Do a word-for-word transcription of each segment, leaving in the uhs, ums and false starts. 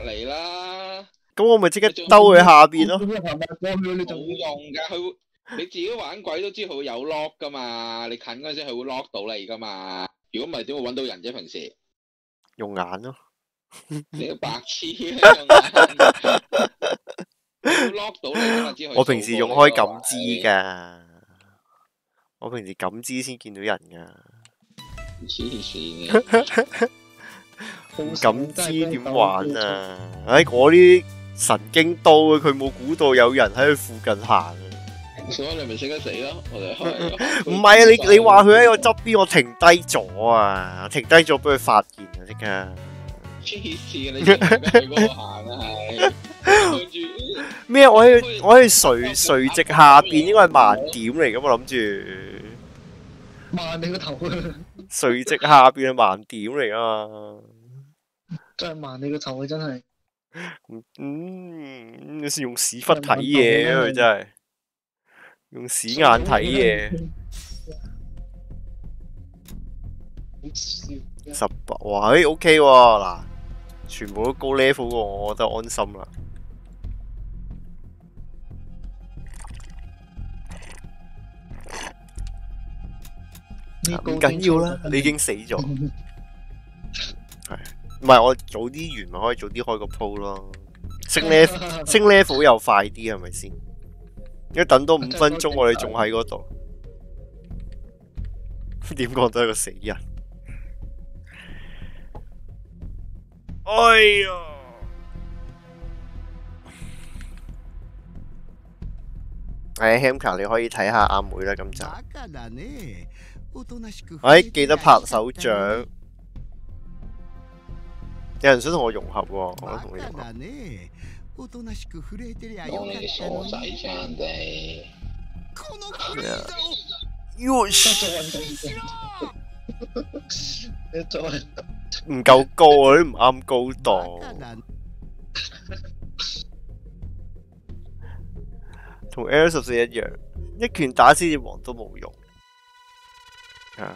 離啦。 咁我咪即刻兜去下邊咯。 冇用㗎，佢你自己玩鬼都知佢會有 lock 㗎嘛，你近嗰陣時佢會 lock 到你㗎嘛。如果唔係點會揾到人啫？平時用眼咯。 你都白痴啊！用眼。lock 到你㗎嘛？知佢。 我平時用開感知㗎，我平時感知先見到人㗎。 黐線嘅。 唔感知點玩啊！唉，我啲神經刀啊，佢冇估到有人喺佢附近行。 所以你咪識得死咯！我哋係。 唔係啊！你你話佢喺我側邊，我停低咗啊！停低咗俾佢發現啊！即刻。 黐線！你而家去嗰度行啊係。 咩？我喺我喺垂垂直下邊，應該係盲點嚟㗎嘛？諗住。 盲你個頭啊！ 垂直下邊係盲點嚟㗎嘛？ 真係盲你個頭啊！真係。 嗯，你是用屎忽睇嘢啊！佢真係用屎眼睇嘢。十八，哇！誒 OK 喎，嗱，全部都高 level 喎，我覺得安心啦。唔緊要啦，你已經死咗。係。唔係我早啲完咪可以早啲開個鋪咯，升 level 升 level 又快啲係咪先？因為等多五分鐘我哋仲喺嗰度，點講都係個死人。哎呀！誒 Hamka 你可以睇下阿妹啦今集。誒記得拍手掌。有人想同我融合喎，我都同你融合。 當你傻仔啫人哋。 喲唔夠高啊！啲唔啱高度。同 L 十四一樣，一拳打獅子王都冇用。啊！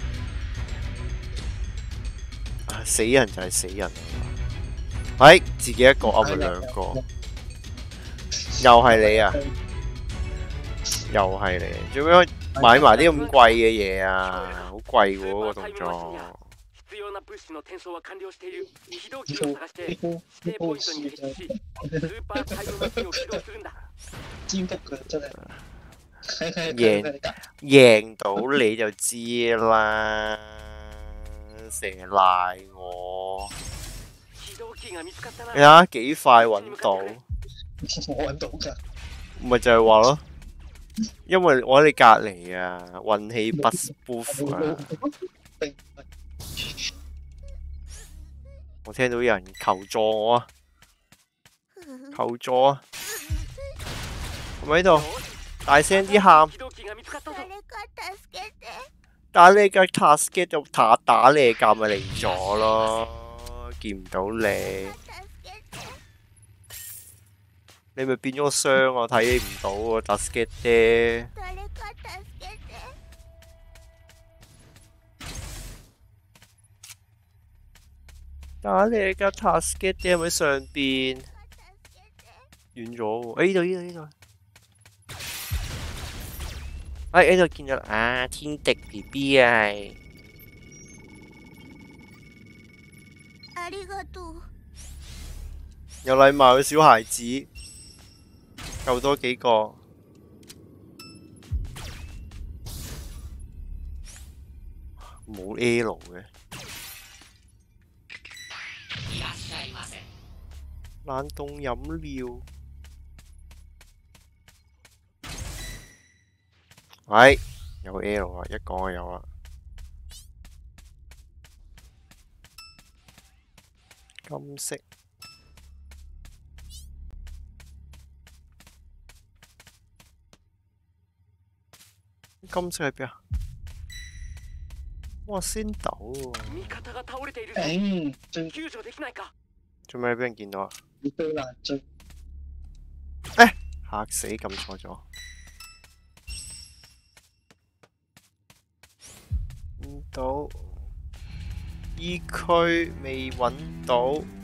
死人就係死人，係自己一個啊，咪兩個，又係你啊，又係你，做咩買埋啲咁貴嘅嘢啊？好貴喎嗰個動作。 占卜佢真係， 贏贏到你就知啦。成日賴我，你睇下幾快揾到？ 我揾到㗎， 咪就係話咯，因為我喺你隔離啊，運氣不不符啊！我聽到有人求助我啊，求助啊！係咪喺度？大聲啲喊！打你個 task 就打打你架咪嚟咗咯，見唔到你，你咪變咗個箱我睇唔到喎 task 啫。打你個 task 啫喺上邊，遠咗喎，誒呢度呢度呢度。哎，呢度見咗啊！天敵 B B 啊，係。有禮貌嘅小孩子，救多幾個。冇 L 嘅。冷凍飲料。喂，有 L 啊！一講就有啦。金色。金色喺邊啊？哇，先斗喎！ 頂， 做咩俾人見到啊？ 要對難追。 誒，嚇死，撳錯咗。到 E 區未揾到。